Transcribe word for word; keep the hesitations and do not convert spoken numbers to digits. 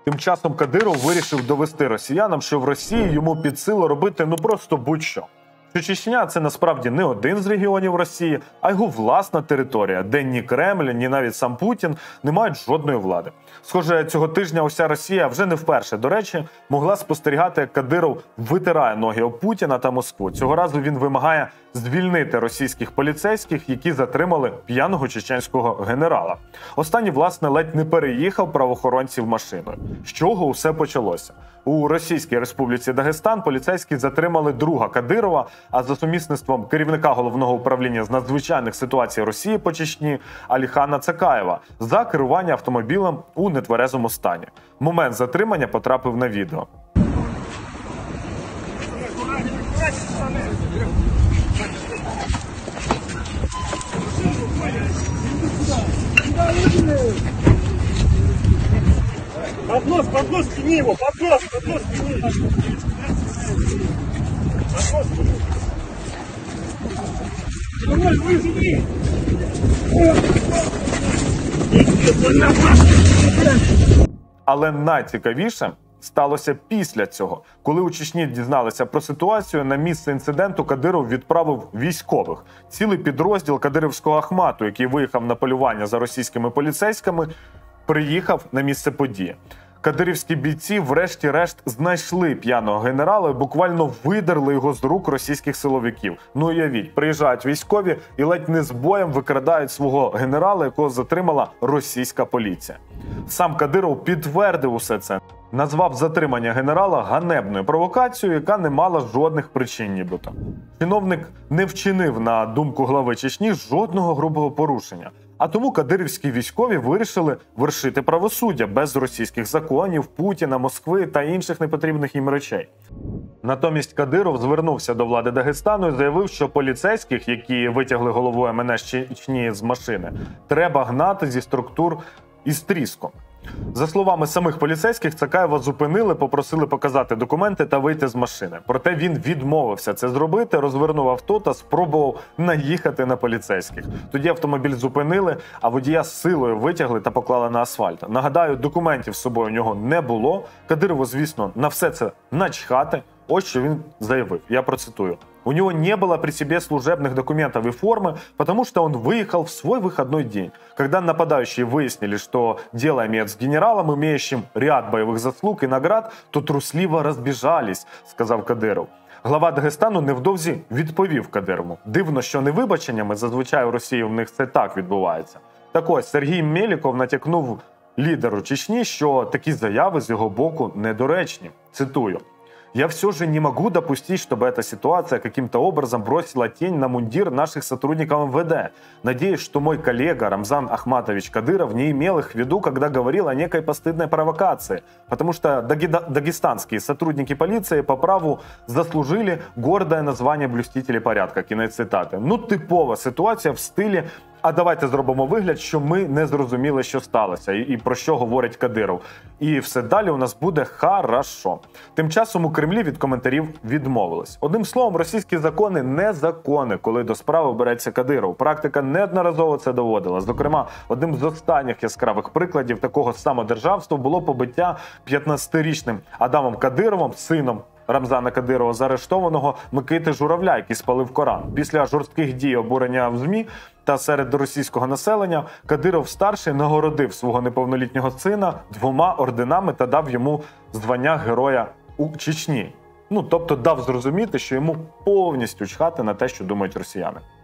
Тим часом Кадиров вирішив довести росіянам, що в Росії йому під силу робити ну просто будь-що. Що Чечня – це насправді не один з регіонів Росії, а його власна територія, де ні Кремль, ні навіть сам Путін не мають жодної влади. Схоже, цього тижня уся Росія вже не вперше, до речі, могла спостерігати, як Кадиров витирає ноги об Путіна та Москву. Цього разу він вимагає звільнити російських поліцейських, які затримали п'яного чеченського генерала. Останній, власне, ледь не переїхав правоохоронців машиною. З чого усе почалося? У Російській Республіці Дагестан поліцейські затримали друга Кадирова, а за сумісництвом керівника головного управління з надзвичайних ситуацій Росії по Чечні Аліхана Цакаєва за керування автомобілем у нетверезому стані. Момент затримання потрапив на відео. Поднос, поднос, тяни его, поднос, поднос, тяни. Поднос, поднос, выжми. Але найцікавіше сталося після цього. Коли у Чечні дізналися про ситуацію, на місце інциденту Кадиров відправив військових. Цілий підрозділ кадирівського Ахмату, який виїхав на полювання за російськими поліцейськими, приїхав на місце події. Кадирівські бійці врешті-решт знайшли п'яного генерала і буквально видерли його з рук російських силовиків. Ну уявіть, приїжджають військові і ледь не з боєм викрадають свого генерала, якого затримала російська поліція. Сам Кадиров підтвердив усе це. Назвав затримання генерала ганебною провокацією, яка не мала жодних причин нібито. Чиновник не вчинив, на думку глави Чечні, жодного грубого порушення. А тому кадирівські військові вирішили вершити правосуддя без російських законів, Путіна, Москви та інших непотрібних їм речей. Натомість Кадиров звернувся до влади Дагестану і заявив, що поліцейських, які витягли голову ем ен ес Чечні з машини, треба гнати зі структур із тріском. За словами самих поліцейських, Цакаєва зупинили, попросили показати документи та вийти з машини. Проте він відмовився це зробити, розвернув авто та спробував наїхати на поліцейських. Тоді автомобіль зупинили, а водія з силою витягли та поклали на асфальт. Нагадаю, документів з собою у нього не було. Кадирову, звісно, на все це начхати. Ось що він заявив, я процитую. У него не было при себе служебных документов и формы, потому что он выехал в свой выходной день. Когда нападающие выяснили, что дело имеет с генералом, имеющим ряд боевых заслуг и наград, то трусливо разбежались, сказав Кадиров. Глава Дагестану невдовзі відповів Кадирову. Дивно, що не вибаченнями, зазвичай у Росії в них це так відбувається. Так ось, Сергій Меліков натякнув лідеру Чечні, що такі заяви з його боку недоречні. Цитую. «Я все же не могу допустить, чтобы эта ситуация каким-то образом бросила тень на мундир наших сотрудников эм вэ дэ. Надеюсь, что мой коллега Рамзан Ахматович Кадыров не имел их в виду, когда говорил о некой постыдной провокации, потому что дагестанские сотрудники полиции по праву заслужили гордое название блюстителей порядка». Кінець цитати. Ну, типова ситуація в стилі «а давайте зробимо вигляд, що ми не зрозуміли, що сталося, і, і про що говорить Кадиров. І все далі у нас буде хорошо». Тим часом у Кремлі від коментарів відмовились. Одним словом, російські закони не закони, коли до справи береться Кадиров. Практика неодноразово це доводила. Зокрема, одним з останніх яскравих прикладів такого самодержавства було побиття п'ятнадцятирічним Адамом Кадировим, сином Рамзана Кадирова, заарештованого Микити Журавля, який спалив Коран. Після жорстких дій обурення в ЗМІ та серед російського населення Кадиров-старший нагородив свого неповнолітнього сина двома орденами та дав йому звання Героя у Чечні. Ну, тобто дав зрозуміти, що йому повністю чхати на те, що думають росіяни.